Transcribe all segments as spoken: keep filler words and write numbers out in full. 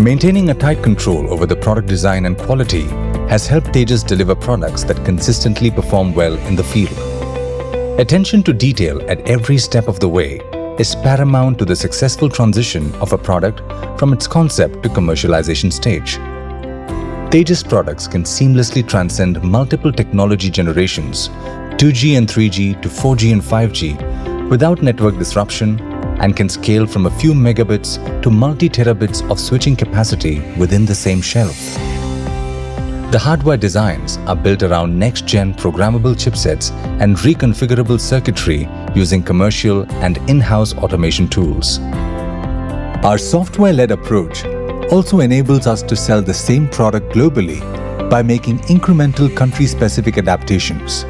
Maintaining a tight control over the product design and quality has helped Tejas deliver products that consistently perform well in the field. Attention to detail at every step of the way is paramount to the successful transition of a product from its concept to commercialization stage. Tejas products can seamlessly transcend multiple technology generations, two G and three G to four G and five G, without network disruption, and can scale from a few megabits to multi-terabits of switching capacity within the same shelf. The hardware designs are built around next-gen programmable chipsets and reconfigurable circuitry using commercial and in-house automation tools. Our software-led approach also enables us to sell the same product globally by making incremental country-specific adaptations.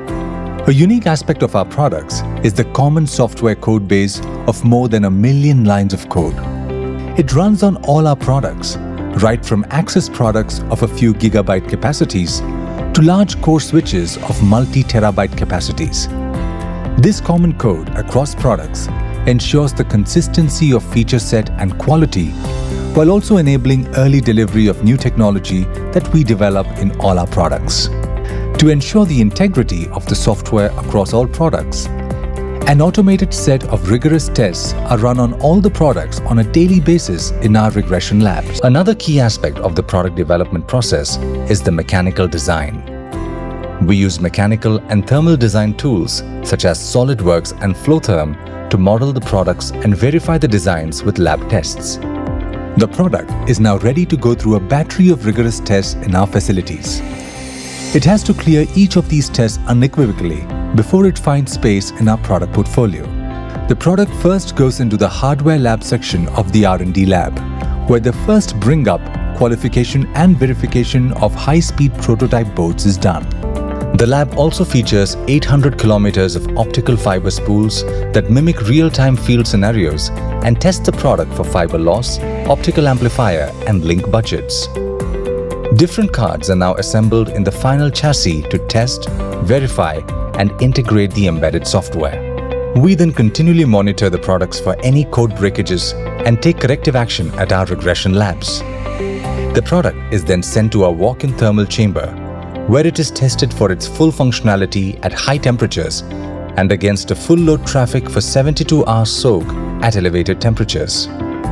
A unique aspect of our products is the common software code base of more than a million lines of code. It runs on all our products, right from access products of a few gigabyte capacities to large core switches of multi-terabyte capacities. This common code across products ensures the consistency of feature set and quality, while also enabling early delivery of new technology that we develop in all our products. To ensure the integrity of the software across all products, an automated set of rigorous tests are run on all the products on a daily basis in our regression labs. Another key aspect of the product development process is the mechanical design. We use mechanical and thermal design tools such as SolidWorks and Flowtherm to model the products and verify the designs with lab tests. The product is now ready to go through a battery of rigorous tests in our facilities. It has to clear each of these tests unequivocally before it finds space in our product portfolio. The product first goes into the hardware lab section of the R and D lab, where the first bring up, qualification and verification of high-speed prototype boards is done. The lab also features eight hundred kilometers of optical fiber spools that mimic real-time field scenarios and test the product for fiber loss, optical amplifier and link budgets. Different cards are now assembled in the final chassis to test, verify, and integrate the embedded software. We then continually monitor the products for any code breakages and take corrective action at our regression labs. The product is then sent to our walk-in thermal chamber, where it is tested for its full functionality at high temperatures and against a full load traffic for seventy-two hour soak at elevated temperatures.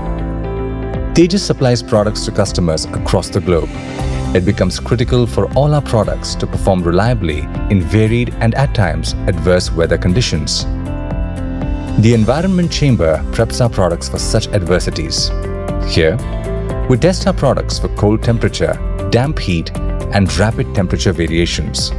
Tejas supplies products to customers across the globe. It becomes critical for all our products to perform reliably in varied and at times adverse weather conditions. The environment chamber preps our products for such adversities. Here, we test our products for cold temperature, damp heat, and rapid temperature variations.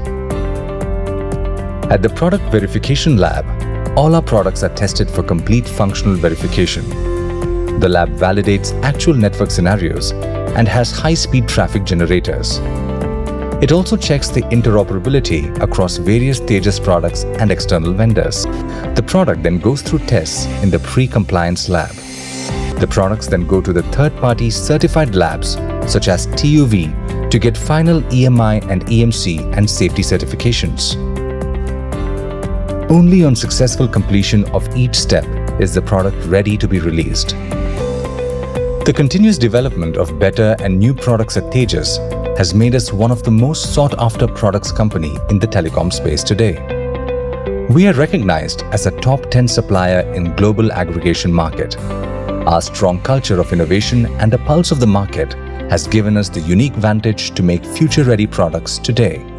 At the product verification lab, all our products are tested for complete functional verification. The lab validates actual network scenarios and has high-speed traffic generators. It also checks the interoperability across various Tejas products and external vendors. The product then goes through tests in the pre-compliance lab. The products then go to the third-party certified labs such as T U V to get final E M I and E M C and safety certifications. Only on successful completion of each step is the product ready to be released. The continuous development of better and new products at Tejas has made us one of the most sought-after products company in the telecom space today. We are recognized as a top ten supplier in global aggregation market. Our strong culture of innovation and a pulse of the market has given us the unique vantage to make future-ready products today.